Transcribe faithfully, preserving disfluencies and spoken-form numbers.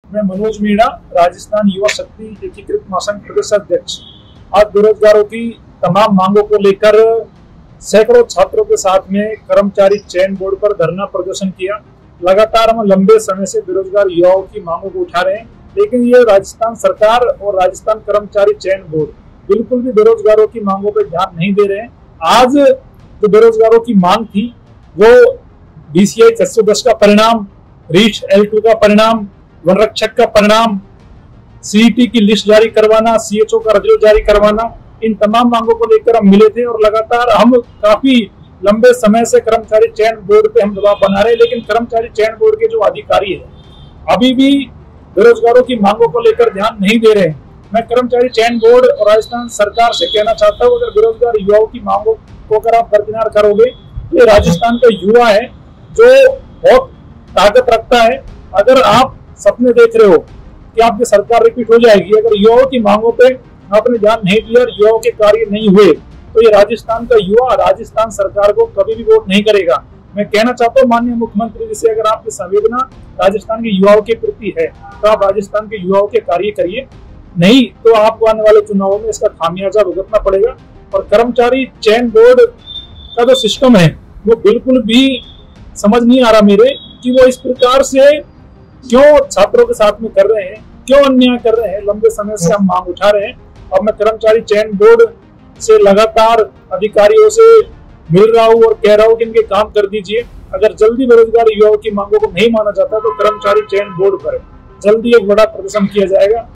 मैं मनोज मीणा, राजस्थान युवा शक्ति एकीकृत महासंघ प्रदेश अध्यक्ष। आज बेरोजगारों की तमाम मांगों को लेकर सैकड़ों छात्रों के साथ में कर्मचारी चयन बोर्ड पर धरना प्रदर्शन किया। लगातार हम लंबे समय से बेरोजगार युवाओं की मांगों को उठा रहे हैं, लेकिन ये राजस्थान सरकार और राजस्थान कर्मचारी चयन बोर्ड बिल्कुल भी बेरोजगारों की मांगों पर ध्यान नहीं दे रहे हैं। आज जो बेरोजगारों की मांग थी वो बीसीआई छह सौ दस का परिणाम, रीच एल टू का परिणाम, वन रक्षक का परिणाम, सीईटी की लिस्ट जारी करवाना, सीएचओ का रिजल्ट जारी करवाना, इन तमाम मांगों को लेकर हम मिले थे और लगातार हम काफी लंबे समय से कर्मचारी चयन बोर्ड पे हम दबाव बना रहे हैं, लेकिन कर्मचारी चयन बोर्ड के जो अधिकारी है अभी भी बेरोजगारों की मांगों को लेकर ध्यान नहीं दे रहे हैं। मैं कर्मचारी चयन बोर्ड और राजस्थान सरकार से कहना चाहता हूँ, अगर बेरोजगार युवाओं की मांगों को अगर आप दरकिनार करोगे, ये राजस्थान का युवा है जो बहुत ताकत रखता है। अगर आप सपने देख रहे हो कि आपकी सरकार रिपीट हो जाएगी, अगर युवाओं की मांगों पे आपने ध्यान नहीं दिया और युवाओं के कार्य नहीं हुए, तो ये राजस्थान का युवा राजस्थान सरकार को कभी भी वोट नहीं करेगा। मैं कहना चाहता हूँ माननीय मुख्यमंत्री जी से, अगर आपकी संवेदना राजस्थान के युवाओं के प्रति है तो आप राजस्थान के युवाओं के कार्य करिए, नहीं तो आपको आने वाले चुनावों में इसका खामियाजा भुगतना पड़ेगा। और कर्मचारी चयन बोर्ड का जो सिस्टम है वो बिल्कुल भी समझ नहीं आ रहा मेरे कि वो इस प्रकार से क्यों छात्रों के साथ में कर रहे हैं, क्यों अन्याय कर रहे हैं। लंबे समय से हम मांग उठा रहे हैं और मैं कर्मचारी चयन बोर्ड से लगातार अधिकारियों से मिल रहा हूं और कह रहा हूं कि इनके काम कर दीजिए। अगर जल्दी बेरोजगार युवाओं की मांगों को नहीं माना जाता तो कर्मचारी चयन बोर्ड पर जल्दी एक बड़ा प्रदर्शन किया जाएगा।